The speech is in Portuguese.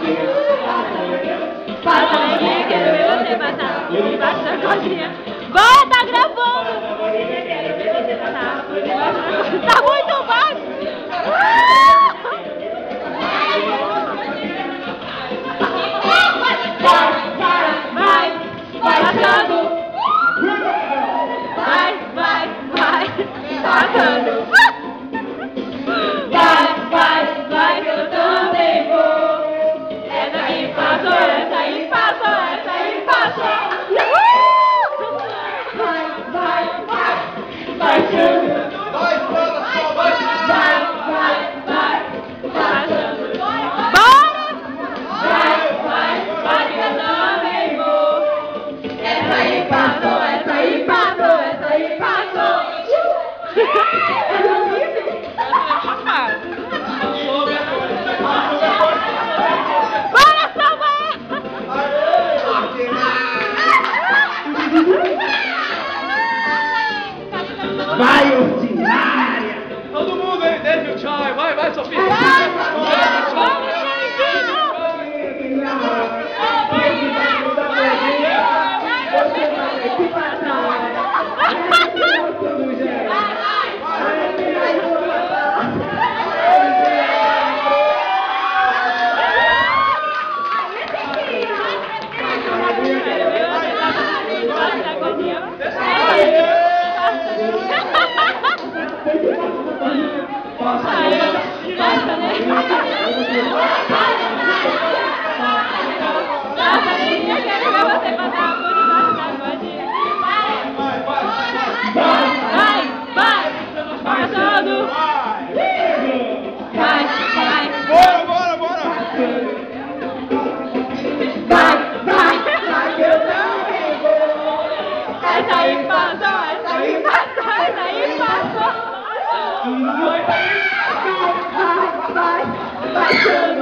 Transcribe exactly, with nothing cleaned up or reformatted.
Passa neguinha, quero ver você passar por debaixo da coxinha. Bora, tá gravando! Quero ver você passar por debaixo da coxinha. Tá muito baixo! Vai, vai, passando! Vai, vai, vai, passando! Vai, vai, vai, que eu também vou! Essa aí passou, essa aí passou, essa aí passou! Vai, vai, vai, vai, chegando! Vai, vai, vai, vai, vai, passando! Bora! Vai, vai, vai, que eu também vou! Essa aí passou, essa aí passou, essa aí passou! Bora, Samuel! Vai, ordinária! Todo mundo aí, deixa o tchau. Vai, vai, Sofia. Vamos, essa aí passou, essa aí passou, essa aí passou. Vai, vai, vai, vai.